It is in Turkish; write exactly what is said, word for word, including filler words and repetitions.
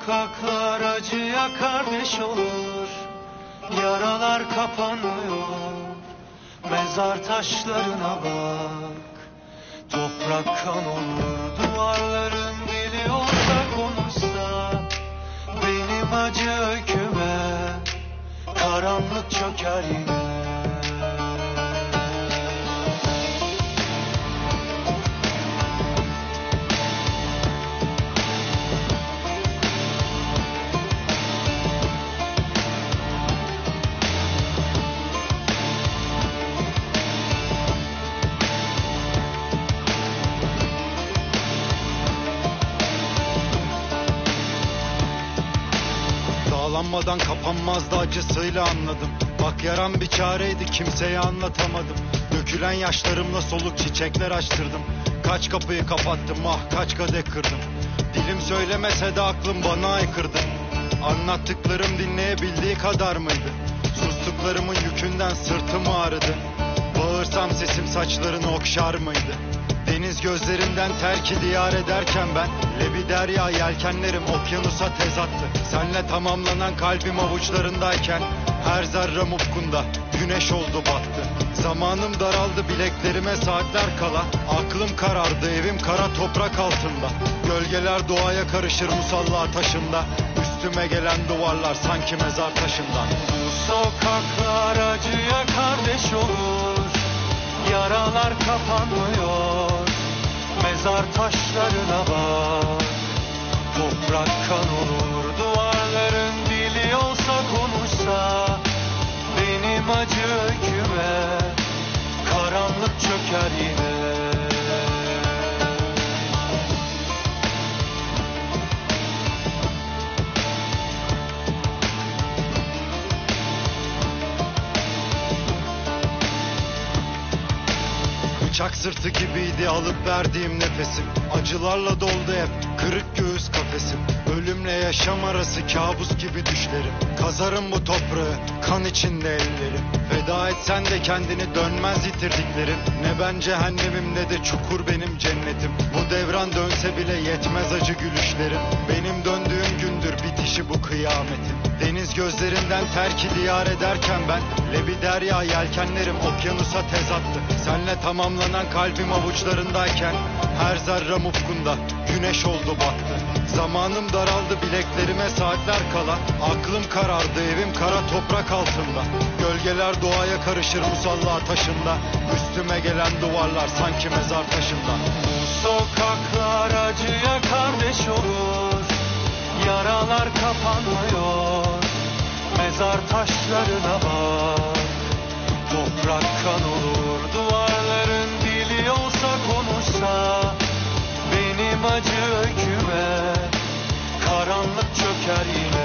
sokaklar acıya kardeş olur, yaralar kapanmıyor. Mezar taşlarına bak, toprak kan olur. Duvarların dili olsa konuşsa benim acı öyküme, karanlık çöker yine. Bağlanmadan kapanmazdı, acısıyla anladım. Bak yaram bir çareydi, kimseye anlatamadım. Dökülen yaşlarımla soluk çiçekler açtırdım. Kaç kapıyı kapattım, ah kaç kadeh kırdım. Dilim söylemese de aklım bana aykırdı. Anlattıklarım dinleyebildiği kadar mıydı? Sustuklarımın yükünden sırtım ağrıdı. Bağırsam sesim saçlarını okşar mıydı? Deniz gözlerinden terki diyar ederken ben, lebi derya yelkenlerim okyanusa tez attı. Senle tamamlanan kalbim avuçlarındayken, her zerrem ufkunda güneş oldu battı. Zamanım daraldı bileklerime saatler kala, aklım karardı evim kara toprak altında. Gölgeler doğaya karışır musalla taşında, üstüme gelen duvarlar sanki mezar taşından. Bu sokaklar acıya kardeş olur, yaralar kapanmıyor. Mezar taşlarına bak, toprak kan olur. Duvarların dili olsa konuşsa benim acı öyküme, karanlık çöker yine. Bıçak sırtı gibiydi alıp verdiğim nefesim. Acılarla doldu hep kırık göğüs kafesim. Ölümle yaşam arası kabus gibi düşlerim. Kazarım bu toprağı kan içinde ellerim. Feda etsen de kendini dönmez yitirdiklerim. Ne ben cehennemim ne de çukur benim cennetim. Bu devran dönse bile yetmez acı gülüşlerim. Benim döndüğüm gündür bitişi bu kıyametin. Deniz gözlerinden terki diyar ederken ben, lebi derya yelkenlerim okyanusa tez attı. Senle tamamlanan kalbim avuçlarındayken, her zerrem ufkunda güneş oldu battı. Zamanım daraldı bileklerime saatler kala, aklım karardı evim kara toprak altında. Gölgeler doğaya karışır musalla taşında, üstüme gelen duvarlar sanki mezar taşından. Bu sokaklar acıya kardeş olur, yaralar kapanmıyor. Mezar taşlarına bak, toprak kan olur. Duvarların dili olsa konuşsa benim acı öyküme, karanlık çöker yine.